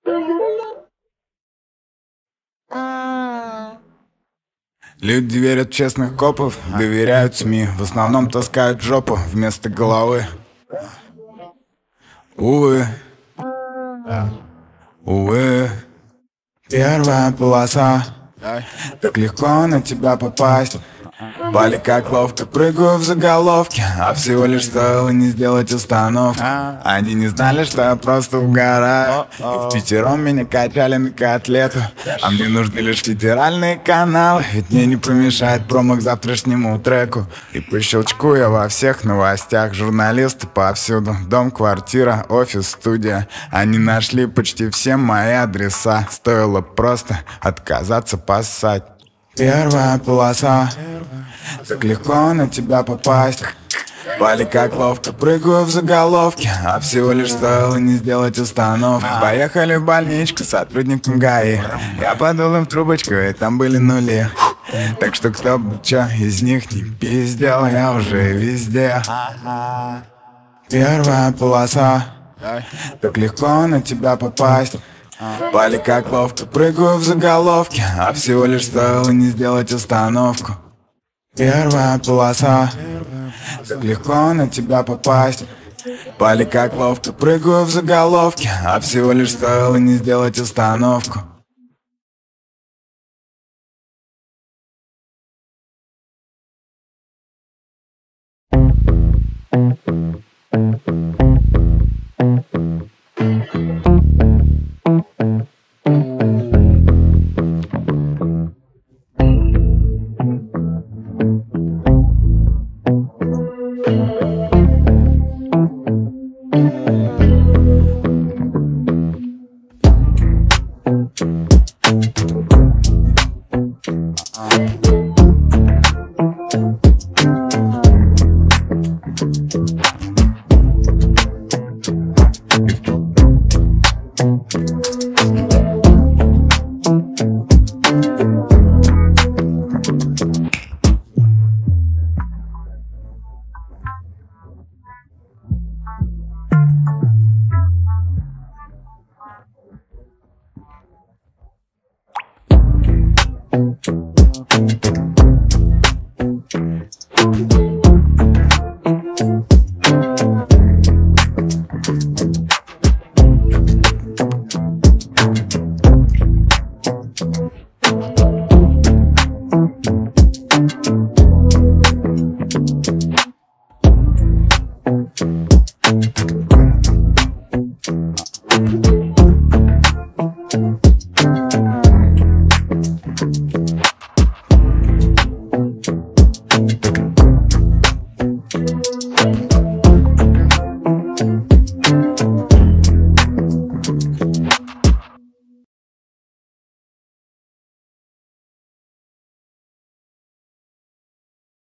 Люди верят в честных копов, доверяют СМИ, в основном таскают жопу вместо головы. Увы, увы, первая полоса. Так легко на тебя попасть. Пали как ловко, прыгаю в заголовке, а всего лишь стоило не сделать остановку. Они не знали, что я просто угораю. И впятером меня качали на котлету. А мне нужны лишь федеральные каналы, ведь мне не помешает промо к завтрашнему треку. И по щелчку я во всех новостях. Журналисты повсюду, дом, квартира, офис, студия. Они нашли почти все мои адреса. Стоило просто отказаться поссать. Первая полоса. Так легко на тебя попасть. Пали как ловко, прыгаю в заголовке, а всего лишь стоило не сделать остановку. Поехали в больничку с сотрудником ГАИ. Я подул им в трубочку, и там были нули. Так что кто бы чё из них не пиздел, я уже везде. Первая полоса. Так легко на тебя попасть. Пали как ловко, прыгаю в заголовке, а всего лишь стоило не сделать остановку. Первая полоса. Так легко на тебя попасть. Пали как ловко, прыгаю в заголовке, а всего лишь стоило не сделать остановку.